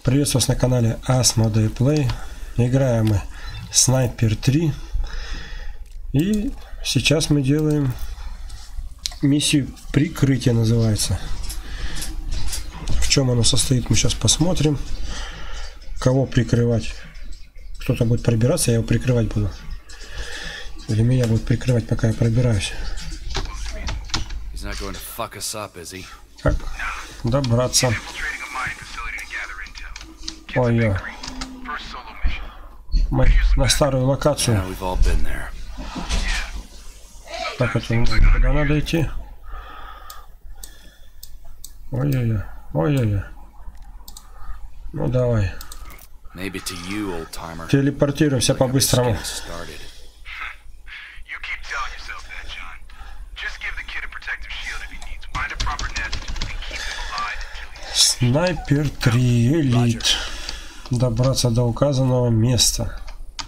Приветствую вас на канале Asmodee Play. Играем мы Sniper 3. И сейчас мы делаем миссию прикрытия, называется. В чем оно состоит, мы сейчас посмотрим. Кого прикрывать? Кто-то будет пробираться, я его прикрывать буду. Или меня будет прикрывать, пока я пробираюсь. Как добраться? Ой, мы на старую локацию. Так, это куда надо идти? Ой-ой-ой, ой-ой-ой. Ну давай. Телепортируемся по-быстрому. Снайпер 3 Элит. Добраться до указанного места.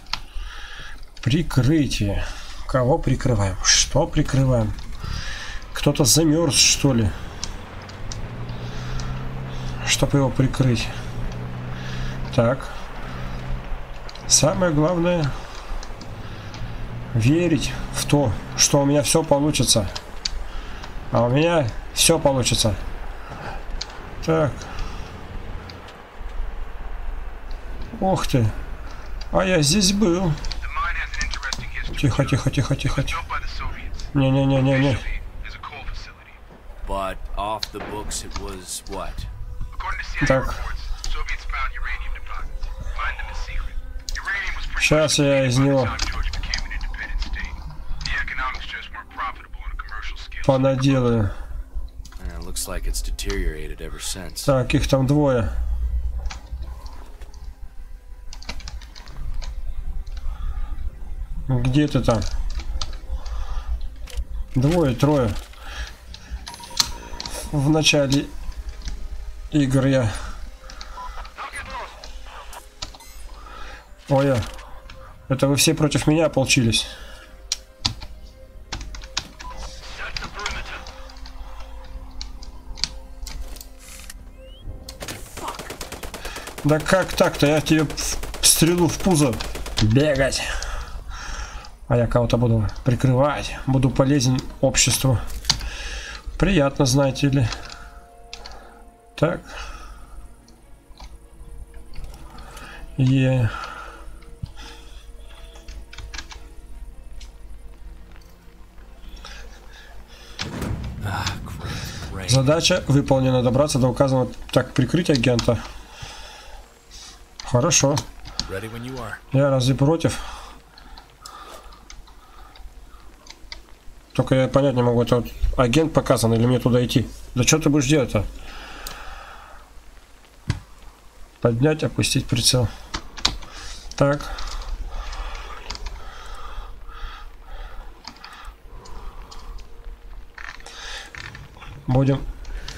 Прикрытие. Кого прикрываем? Что прикрываем? Кто-то замерз, что ли? Чтобы его прикрыть. Так. Самое главное верить в то, что у меня все получится. А у меня все получится. Так. Ух ты. А я здесь был. Тихо, тихо, тихо, тихо. Не-не-не-не-не. Так. Сейчас я из него понаделаю. Так, их там двое. Где ты там? Двое, трое. В начале игр я... Ой, это вы все против меня ополчились. Да как так-то? Я тебе стрелу в пузо. Бегать. А я кого-то буду прикрывать. Буду полезен обществу. Приятно, знаете ли. Так. Задача выполнена. Добраться до указанного... Так, прикрыть агента. Хорошо. Я разве против? Только я понять не могу, это вот агент показан или мне туда идти? Да что ты будешь делать-то? Поднять, опустить прицел. Так. Будем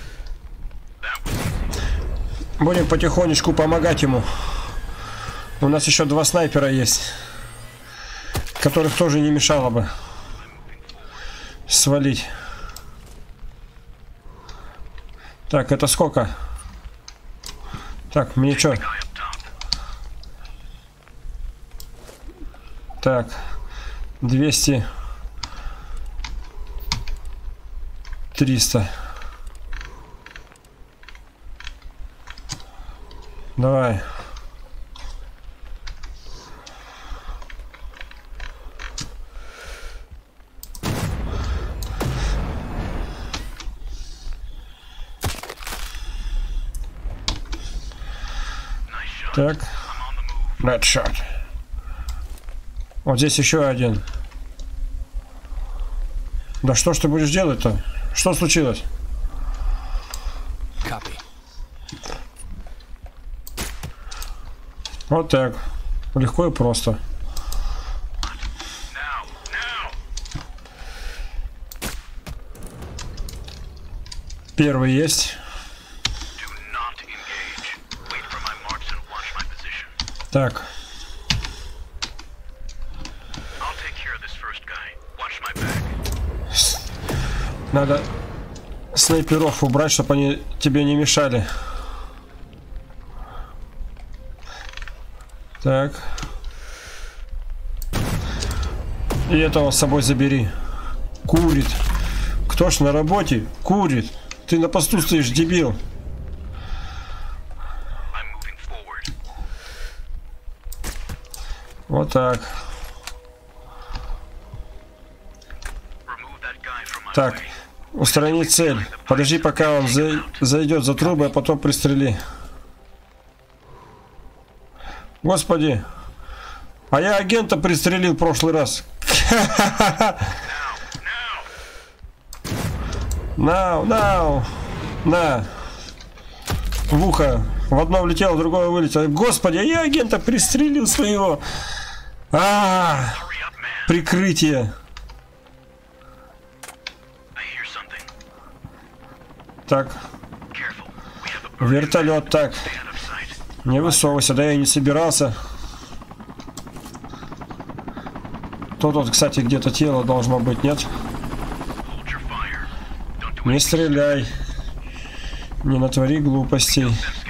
потихонечку помогать ему. У нас еще два снайпера есть, которых тоже не мешало бы свалить. Так, это сколько? Так, мне что? Так, 200, 300. Давай. Так. Bad shot. Вот здесь еще один. Да что ж ты будешь делать-то? Что случилось? Вот так. Легко и просто. Первый есть. Так. Надо снайперов убрать, чтобы они тебе не мешали. Так. И этого с собой забери. Курит. Кто ж на работе? Курит. Ты на посту стоишь, дебил. Вот так. Так. Устранить цель. Подожди, пока он зайдет за трубы, а потом пристрели. Господи. А я агента пристрелил в прошлый раз. Now. На. В ухо. В одно влетело, в другое вылетело. Господи, я агента пристрелил своего. Прикрытие. Так. Вертолет, так. Не высовывайся, да я и не собирался. Тут, кстати, где-то тело должно быть, нет? Не стреляй. Не натвори глупостей.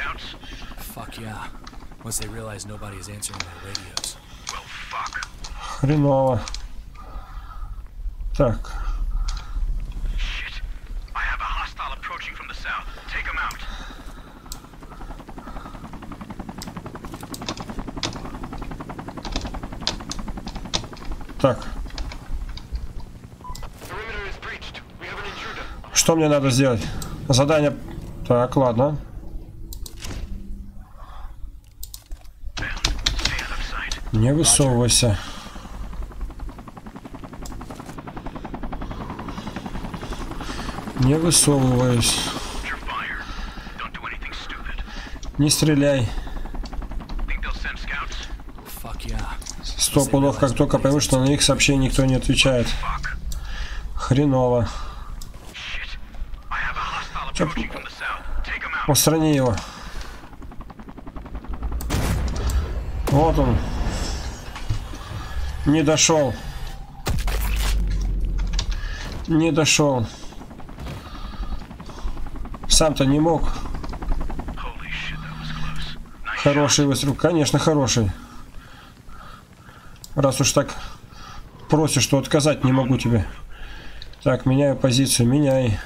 Хреново. Так. Так. Что мне надо сделать? Задание... Так, ладно. Не высовывайся. Не высовываюсь. Не стреляй. Сто пудов, как только пойму, что на их сообщение никто не отвечает. Хреново. Устрани его. Вот он. Не дошел. Не дошел. Сам-то не мог. Хороший выстрел. Конечно, хороший. Раз уж так просишь, что отказать не могу тебе. Так, меняю позицию. Меняй.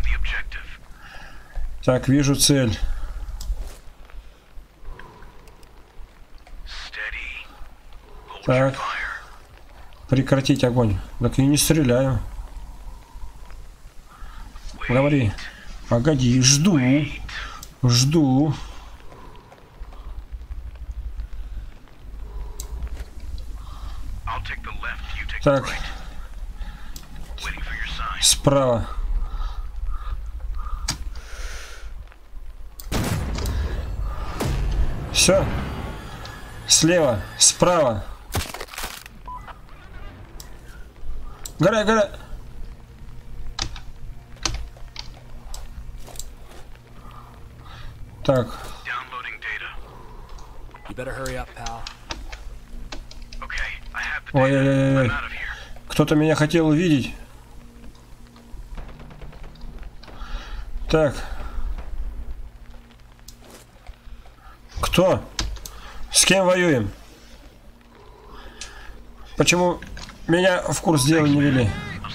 Так, вижу цель. Так. Прекратить огонь. Так и не стреляю. Говори. Погоди, жду. Жду. Так. Справа. Все. Слева. Справа. Гора. Так. Ой-ой-ой. Кто-то меня хотел увидеть. Так. Кто? С кем воюем? Почему меня в курс дела не вели?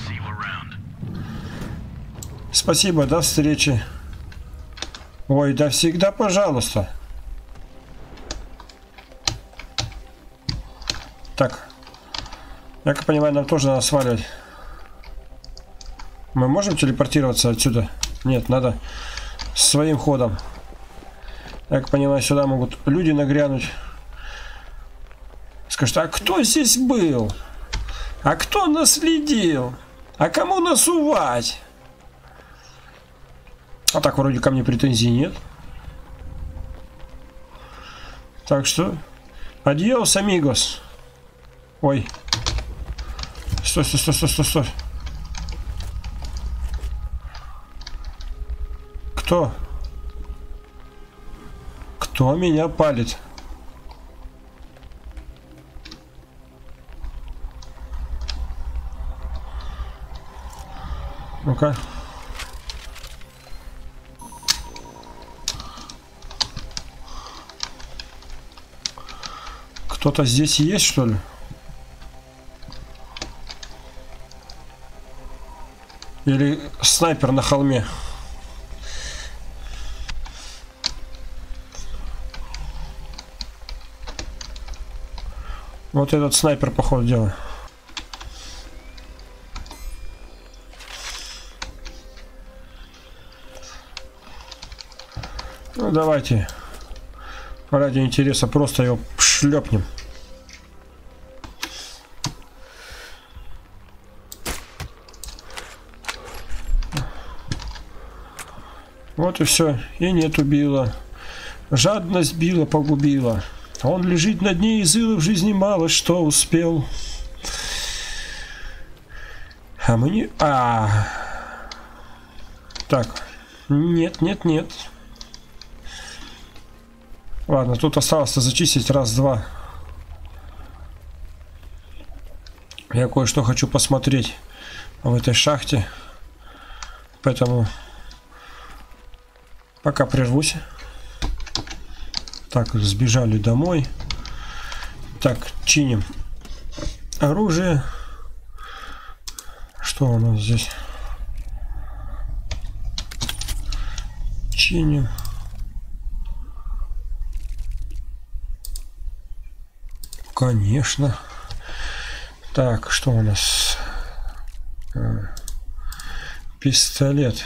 Спасибо, до встречи. Ой, да всегда, пожалуйста. Так. Я как понимаю, нам тоже надо сваливать. Мы можем телепортироваться отсюда? Нет, надо своим ходом. Я как понимаю, сюда могут люди нагрянуть. Скажут, а кто здесь был? А кто наследил? А кому насувать? А так вроде ко мне претензий нет. Так что... Адьос, амигос. Ой. Стой. Кто? Кто меня палит? Ну-ка. Кто-то здесь есть, что ли? Или снайпер на холме? Вот этот снайпер, походу, дела. Ну, давайте ради интереса просто его шлепнем. Вот и все. И нет, убила. Жадность била, погубила. Он лежит на дне и зыл в жизни мало что успел. А мы не... Так. Нет, нет, нет. Ладно, тут осталось-то зачистить раз-два. Я кое-что хочу посмотреть в этой шахте. Поэтому пока прервусь. Так, сбежали домой. Так, чиним оружие. Что у нас здесь? Чиним. Конечно. Так, что у нас? Пистолет.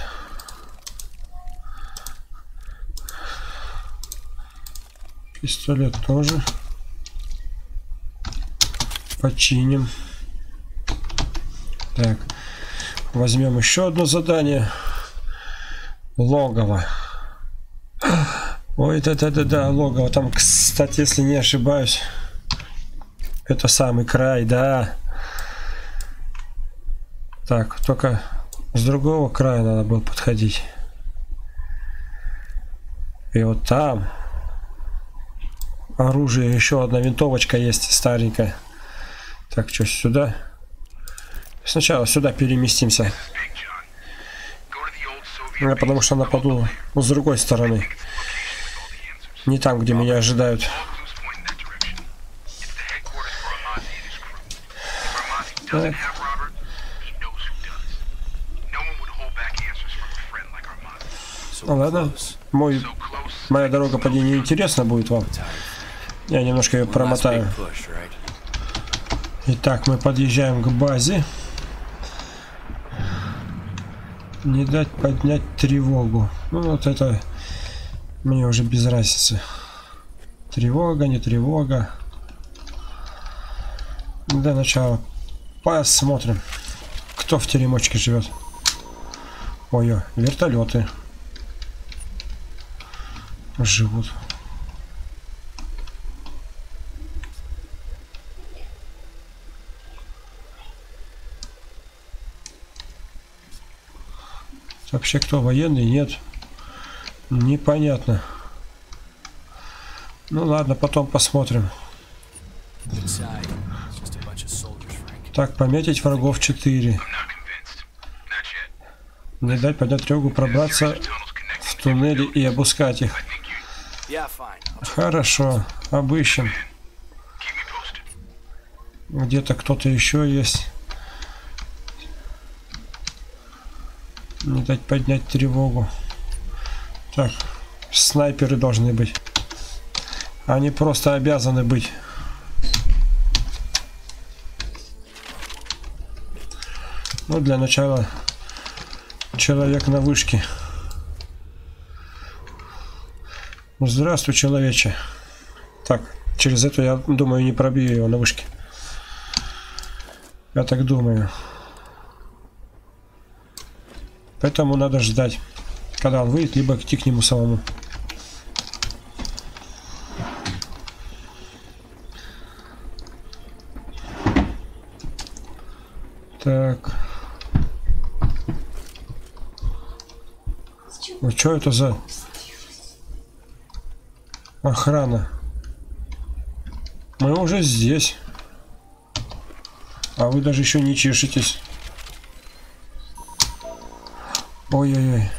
Пистолет тоже. Починим. Так. Возьмем еще одно задание. Логово. Ой, да, логово. Там, кстати, если не ошибаюсь, это самый край, да. Так, только с другого края надо было подходить. И вот там оружие, еще одна винтовочка есть старенькая. Так, что сюда? Сначала сюда переместимся. Потому что нападу с другой стороны. Не там, где меня ожидают. Так. Ладно, моя дорога по ней не интересна будет вам. Я немножко ее промотаю. Итак, мы подъезжаем к базе. Не дать поднять тревогу. Ну вот это мне уже без разницы. Тревога, не тревога. Для начала посмотрим, кто в теремочке живет. Ой, вертолеты живут. Вообще, кто военный? Нет. Непонятно. Ну ладно, потом посмотрим. Так, пометить врагов 4. Не дать поднять тревогу, пробраться в туннели и обыскать их. Хорошо, обыщем. Где-то кто-то еще есть. Не дать поднять тревогу. Так, снайперы должны быть. Они просто обязаны быть. Ну, для начала человек на вышке. Здравствуй, человече. Так, через эту, я думаю, не пробью его на вышке. Я так думаю. Поэтому надо ждать, когда он выйдет, либо идти к нему самому. Так. Ну что это за охрана? Мы уже здесь. А вы даже еще не чешетесь. Ой-ой-ой.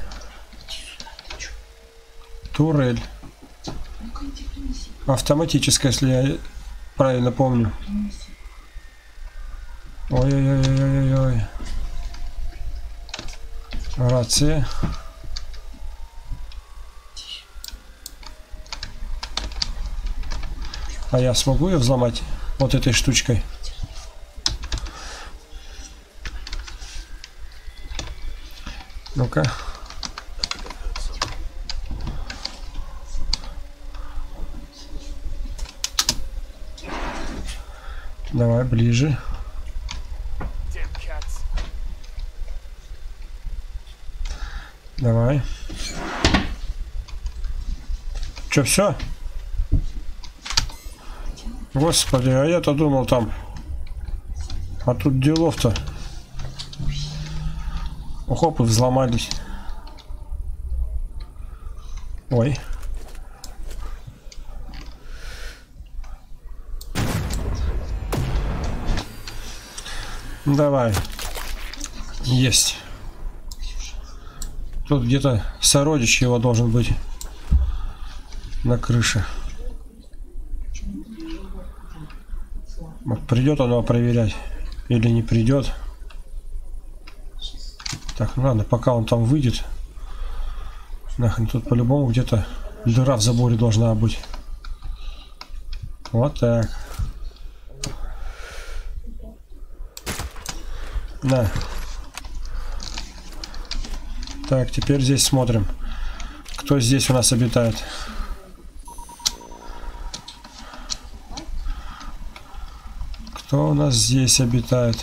Турель. Автоматическая, если я правильно помню. Ой-ой-ой-ой-ой-ой. Рация. А я смогу ее взломать вот этой штучкой? Ну-ка. Давай ближе. Давай. Че, все? Господи, а я-то думал там. А тут делов-то. Хоп, и взломались. Ой. Давай. Есть. Тут где-то сородич его должен быть на крыше. Вот придет он его проверять или не придет. Так, ну ладно, пока он там выйдет. Нахрен, тут по-любому где-то дыра в заборе должна быть. Вот так. На. Так, теперь здесь смотрим, кто здесь у нас обитает. Кто у нас здесь обитает?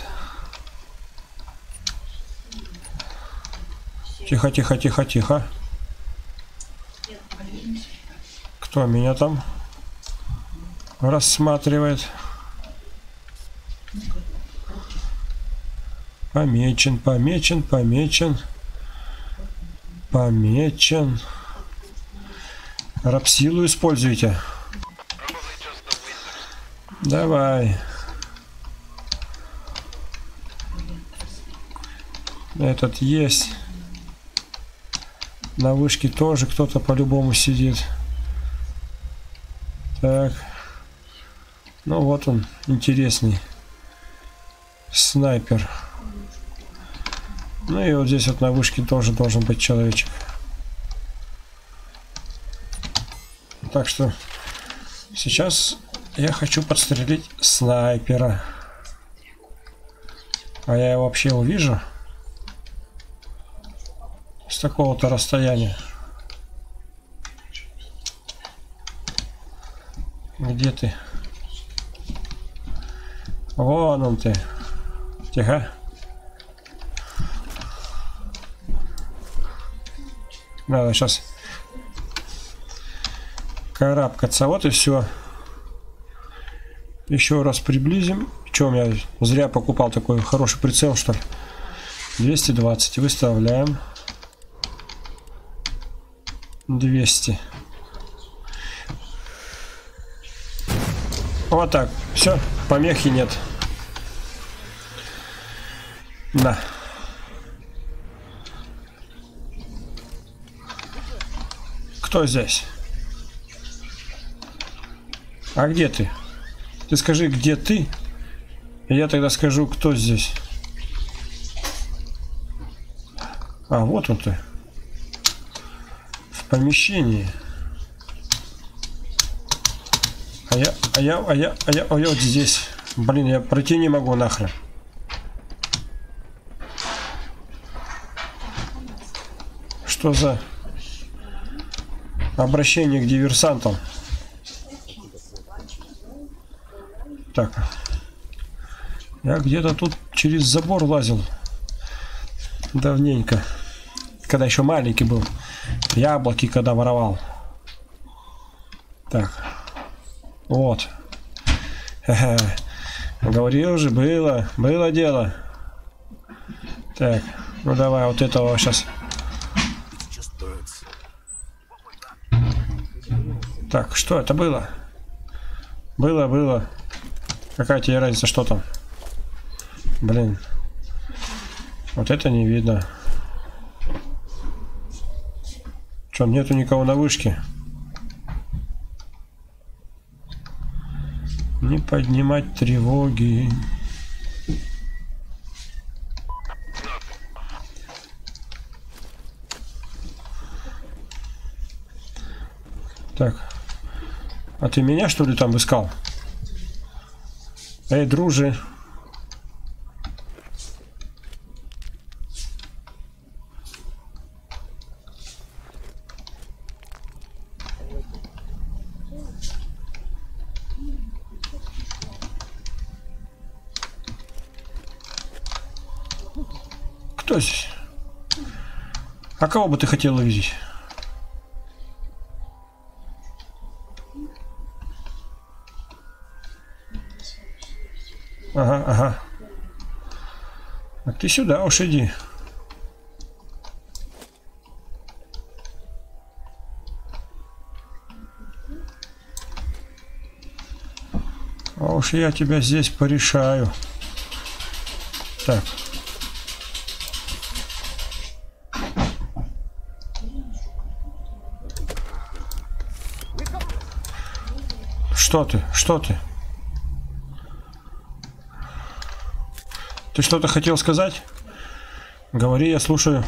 Тихо, тихо, тихо, тихо. Кто меня там рассматривает? Помечен, помечен, помечен. Помечен. Рапсилу используйте. Давай. Этот есть. На вышке тоже кто-то по-любому сидит. Так. Ну вот он, интересный. Снайпер. Ну и вот здесь вот на вышке тоже должен быть человечек. Так что сейчас я хочу подстрелить снайпера. А я его вообще увижу с такого-то расстояния. Где ты? Вон он ты. Тихо. Надо сейчас карабкаться. Вот и все. Еще раз приблизим. Чем я зря покупал такой хороший прицел, что ли? 220. Выставляем. 200. Вот так. Все. Помехи нет. На. Кто здесь? А где ты? Ты скажи, где ты? И я тогда скажу, кто здесь. А, вот он ты. В помещении. А я вот здесь. Блин, я пройти не могу нахрен. Что за обращение к диверсантам? Так. Я где-то тут через забор лазил. Давненько. Когда еще маленький был. Яблоки когда воровал. Так. Вот. Ха-ха. Говорил же, было дело. Так. Ну давай вот этого сейчас. Так, что это было? Было. Какая тебе разница, что там? Блин. Вот это не видно. Что, нету никого на вышке? Не поднимать тревоги. Так. А ты меня, что ли, там искал? Эй, дружи. Кто здесь? А кого бы ты хотел увидеть? Ага, ага. А ты сюда уж иди. А уж я тебя здесь порешаю. Так. Что ты? Что ты? Ты что-то хотел сказать? Говори, я слушаю.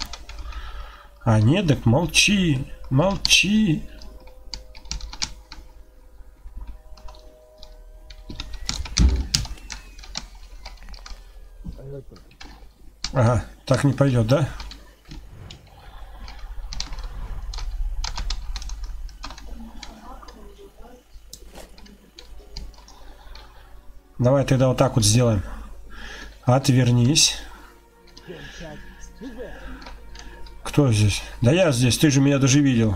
А нет, так молчи. Молчи. Ага, так не пойдет, да? Давай тогда вот так вот сделаем. Отвернись. Кто здесь? Да я здесь, ты же меня даже видел.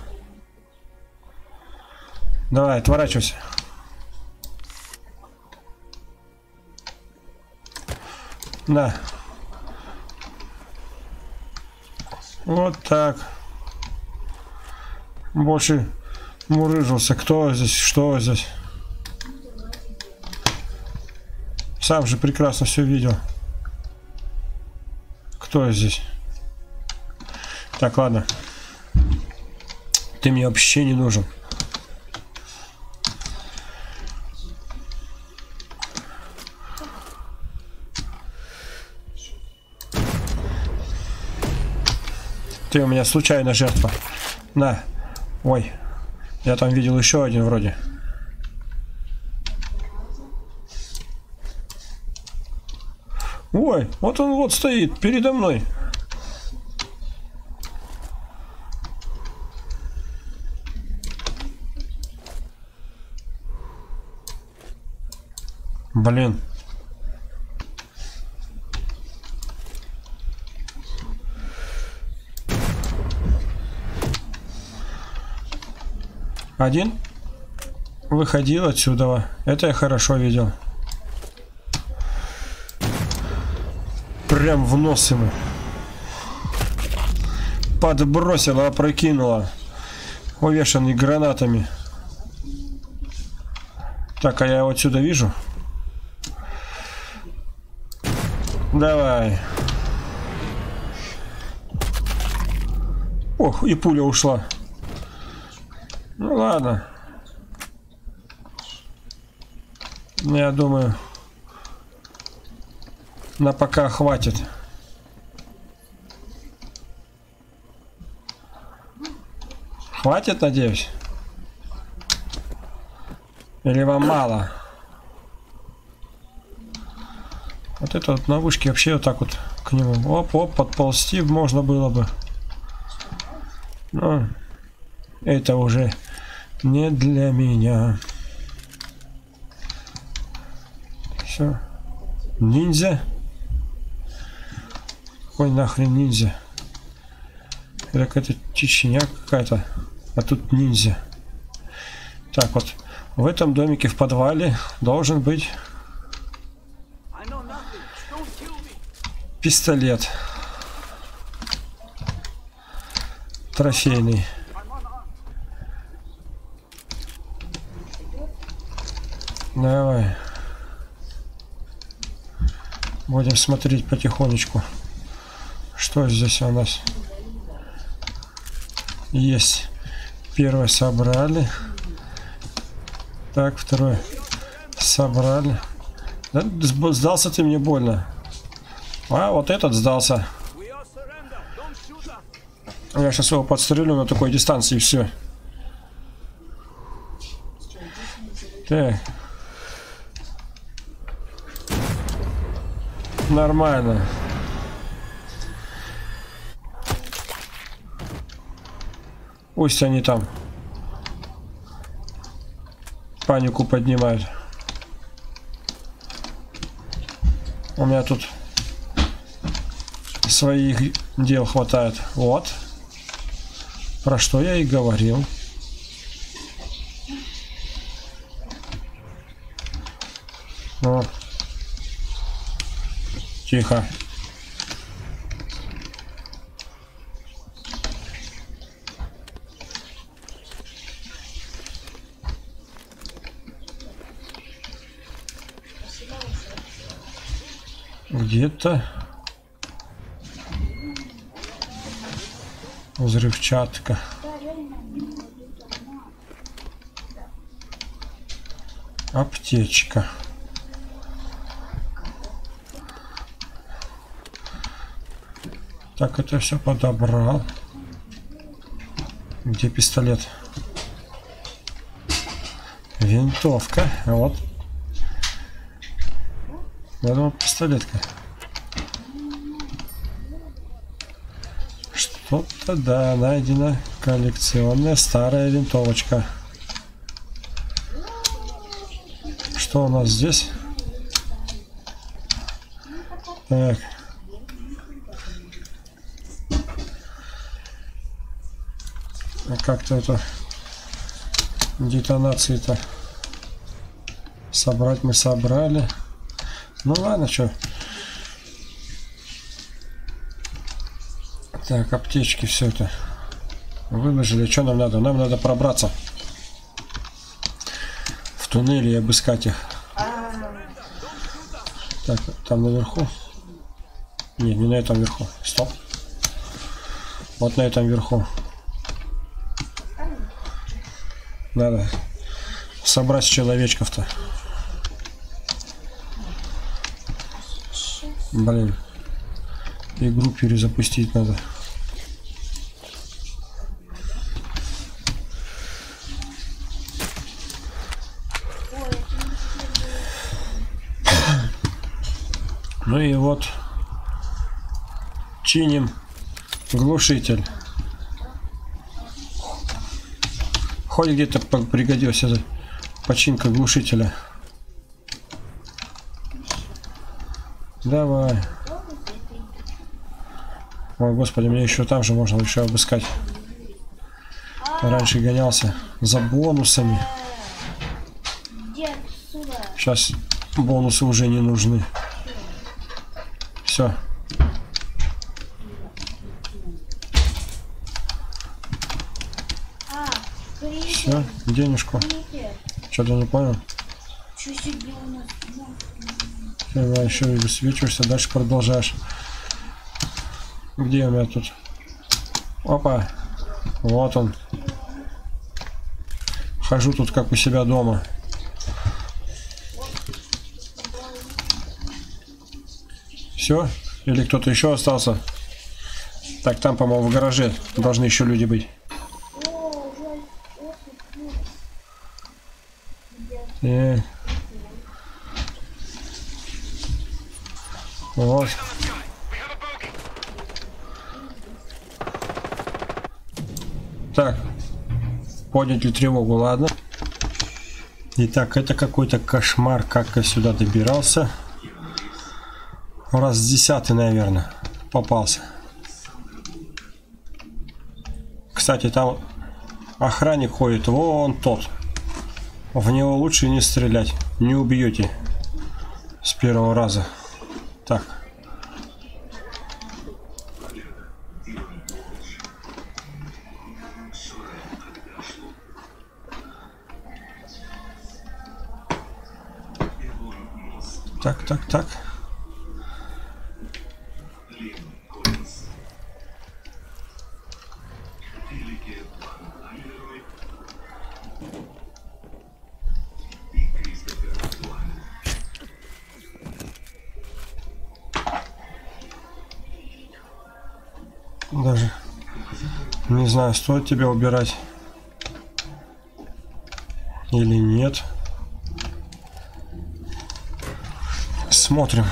Давай, отворачивайся. Да. Вот так. Больше мурыжился. Кто здесь? Что здесь? Сам же прекрасно все видел. Кто здесь? Так, ладно. Ты мне вообще не нужен. Ты у меня случайная жертва. На. Ой. Я там видел еще один вроде. Ой, вот он вот стоит передо мной. Блин. Один выходил отсюда. Это я хорошо видел. Прям в нос ему. Подбросила, опрокинула. Увешанный гранатами. Так, а я его отсюда вижу. Давай. Ох, и пуля ушла. Ну ладно. Я думаю, на пока хватит. Хватит, надеюсь? Или вам мало? Вот это вот на вышке вообще вот так вот к нему. Оп-оп, подползти можно было бы. Но это уже не для меня. Все. Ниндзя? Какой нахрен ниндзя? Это какая-то Чечня какая-то. А тут ниндзя. Так вот. В этом домике в подвале должен быть пистолет. Трофейный. Давай. Будем смотреть потихонечку. Что здесь у нас есть? Первое собрали. Так, второе Собрали. Да, сдался ты мне больно. А, вот этот сдался. Я сейчас его подстрелю на такой дистанции и все. Так. Нормально. Пусть они там панику поднимают. У меня тут своих дел хватает. Вот. Про что я и говорил. О. Тихо. Где-то взрывчатка. Аптечка. Так, это все подобрал. Где пистолет? Винтовка. Вот. Я думал, пистолетка. Что-то, да, найдена коллекционная старая винтовочка. Что у нас здесь? Так. А как-то это детонации-то собрать мы собрали. Ну ладно, что. Так, аптечки, все это выложили. Что нам надо? Нам надо пробраться в туннеле и обыскать их. Так, там наверху. Не, не на этом верху. Стоп. Вот на этом верху. Надо собрать человечков-то. Блин. Игру перезапустить надо. Ну и вот чиним глушитель. Хоть где-то пригодился починка глушителя. Давай. Ой, господи, мне еще там же можно еще обыскать. Раньше гонялся за бонусами. Сейчас бонусы уже не нужны. Все. Все, денежку. Что-то не понял. Давай еще и высвечиваешься, дальше продолжаешь. Где у меня тут? Опа. Вот он. Хожу тут как у себя дома. Все? Или кто-то еще остался? Так, там, по-моему, в гараже должны еще люди быть. Вот. Так. Подняли тревогу, ладно. Итак, это какой-то кошмар, как я сюда добирался. Раз 10-й, наверное, попался. Кстати, там охранник ходит, вон тот. В него лучше не стрелять, не убьете с первого раза. Так. Так. Даже не знаю, стоит тебя убирать или нет. Смотрим.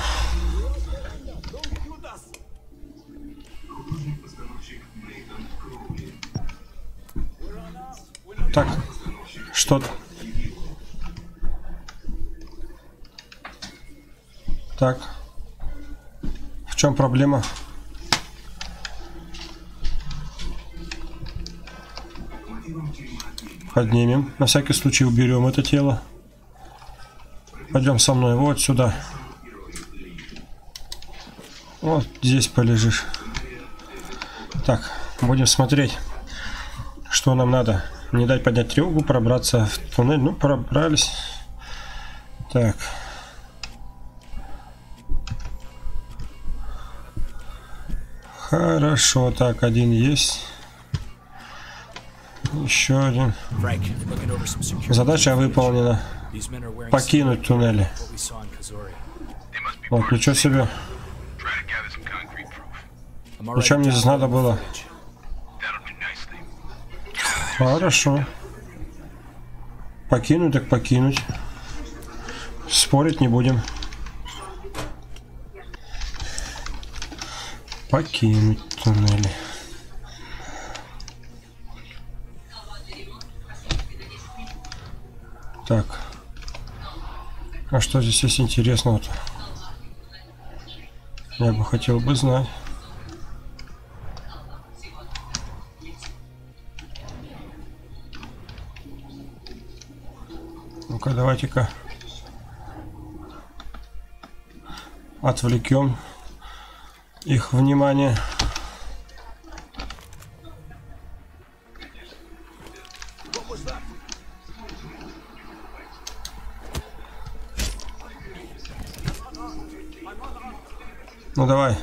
Так, что-то. Так. В чем проблема? Поднимем. На всякий случай уберем это тело. Пойдем со мной вот сюда. Вот здесь полежишь. Так, будем смотреть, что нам надо. Не дать поднять тревогу, пробраться в туннель. Ну, пробрались. Так. Хорошо, так, один есть. Еще один. Задача выполнена. Покинуть туннели. Вот, ничего себе. Ничего мне здесь надо было. Хорошо. Покинуть так покинуть. Спорить не будем. Покинуть туннели. Так. А что здесь есть интересного-то? Я бы хотел бы знать. Ну-ка, давайте-ка отвлекем их внимание. Ну давай.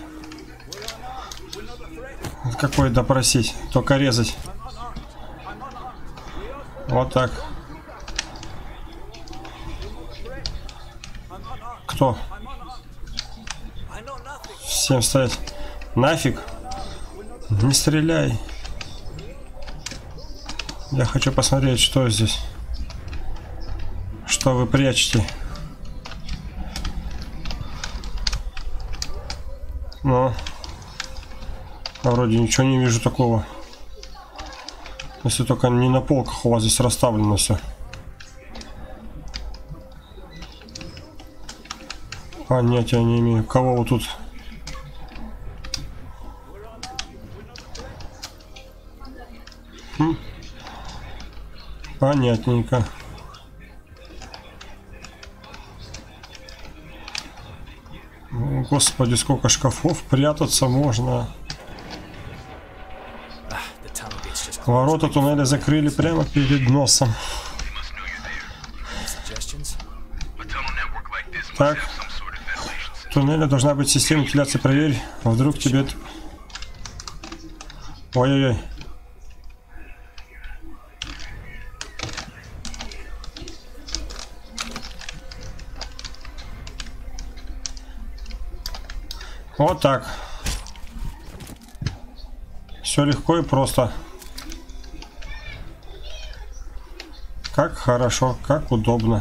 Какой допросить? Только резать. Вот так. Кто? Всем стоять. Нафиг. Не стреляй. Я хочу посмотреть, что здесь. Что вы прячете. Ну, вроде ничего не вижу такого. Если только не на полках у вас здесь расставлено все. Понятия не имею. Кого вы тут? Понятненько. О, Господи, сколько шкафов, прятаться можно. Ворота туннеля закрыли прямо перед носом. Так. В туннеле должна быть система вентиляции. Проверь. Вдруг тебе... Ой-ой-ой. Вот так. Все легко и просто. Как хорошо, как удобно.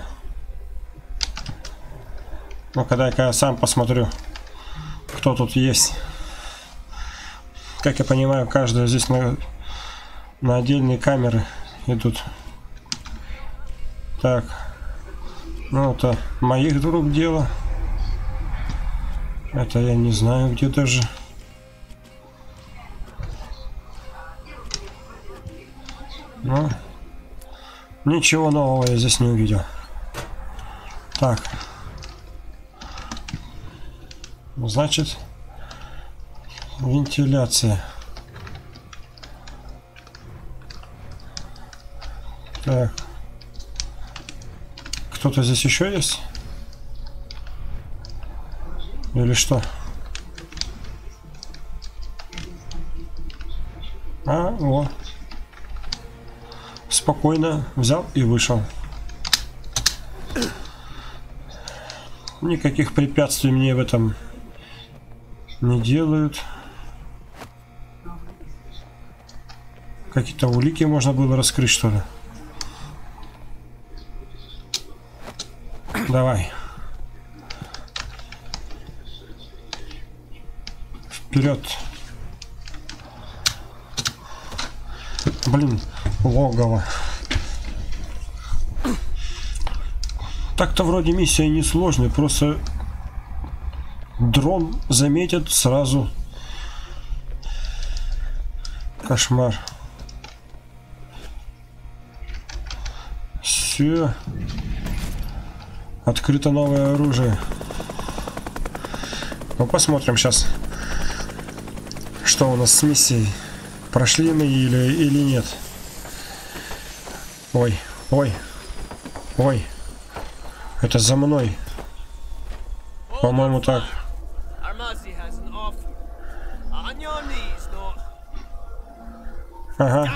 Ну, когда я сам посмотрю, кто тут есть. Как я понимаю, каждая здесь на отдельные камеры идут. Так. Ну, это моих рук дело. Это я не знаю, где даже. Ну, ничего нового я здесь не увидел. Так. Значит, вентиляция. Так. Кто-то здесь еще есть? Или что? А, вот. Спокойно взял и вышел. Никаких препятствий мне в этом не делают. Какие-то улики можно было раскрыть, что ли? Давай. Вперед. Блин, логово. Так-то вроде миссия несложная, просто дрон заметят сразу. Кошмар. Все. Открыто новое оружие. Ну, посмотрим сейчас, что у нас с миссией. Прошли мы или нет. Ой, ой, ой. Это за мной. По-моему, так. Ага.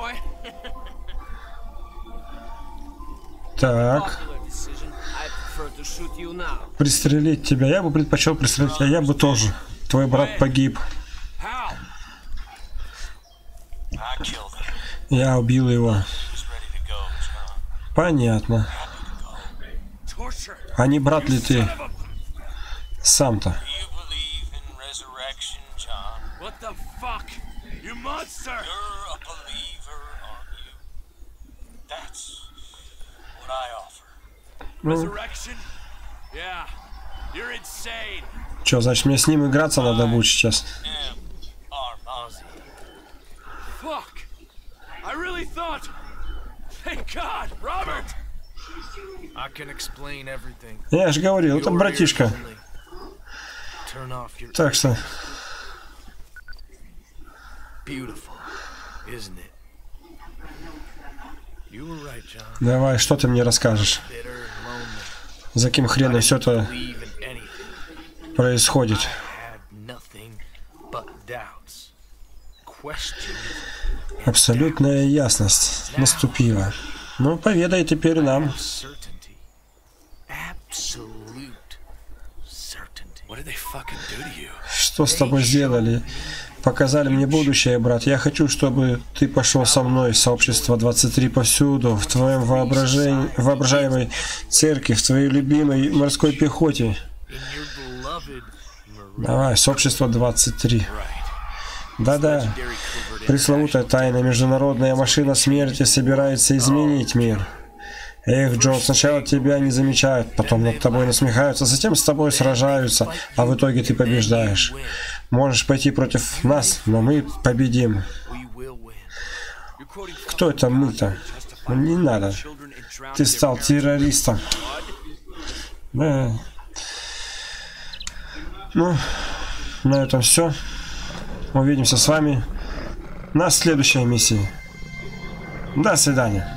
Так. Пристрелить тебя. Я бы предпочел пристрелить, а я бы тоже. Твой брат погиб. Я убил его. Понятно. А не брат ли ты сам-то? Ну, чё, значит, мне с ним играться надо будет сейчас? Я же говорил, это братишка. Так что... Давай, что ты мне расскажешь? За каким хреном все это происходит? Абсолютная ясность наступила. Ну, поведай теперь нам. Что с тобой сделали? Показали мне будущее, брат. Я хочу, чтобы ты пошел со мной. Сообщество 23 повсюду, в твоем воображаемой церкви, в твоей любимой морской пехоте. Давай, сообщество 23. Да-да. Пресловутая тайна международная машина смерти собирается изменить мир. Эх, Джон, сначала тебя не замечают, потом над тобой насмехаются, затем с тобой сражаются, а в итоге ты побеждаешь. Можешь пойти против нас, но мы победим. Кто это мы-то? Не надо. Ты стал террористом. Да. Ну, на этом все. Увидимся с вами на следующей миссии. До свидания.